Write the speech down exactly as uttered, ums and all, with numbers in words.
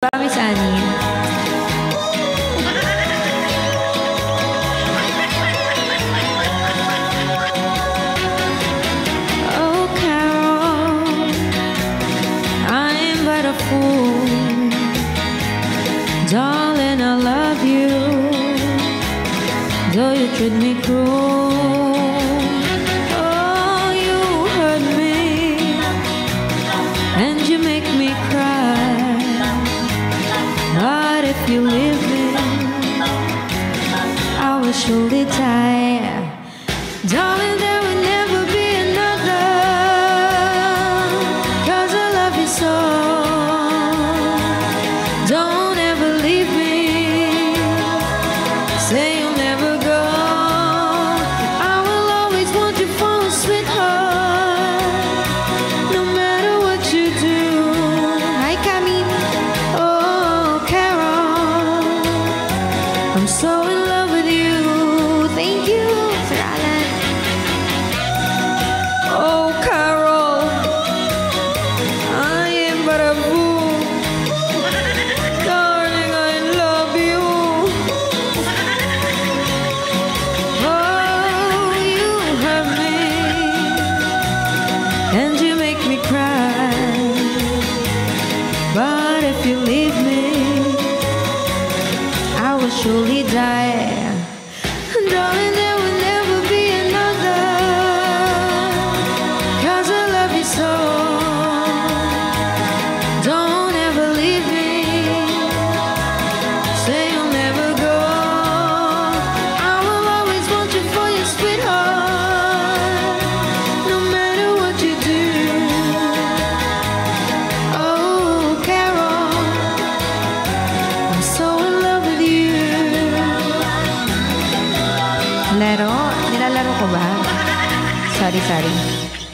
ba, Miss Annie? Oh, Carol, I am but a fool. Darling, I love you, though you treat me cruel. Oh, you hurt me, and you make me cry. But if you leave me, I will surely die. Darling, there will never be another, 'cause I love you so. Don't ever leave me, say you'll never go. I will always want you for a sweetheart, no matter what you do. Hi, Camille. Oh, Carol, I'm so in love with you. Thank you, Sir Alan. Oh, Carol, I am but a fool. Darling, I love you. Oh, you hurt me, and you make me cry. But if you leave me, I will surely die. Darling, there will never be another, 'cause I love you so. Don't ever leave me, say you'll never go. I will always want you for your sweetheart, no matter what you do. Oh, Carol, I'm so in love with you. Laro? Nilalaro ko ba? Sorry, sorry.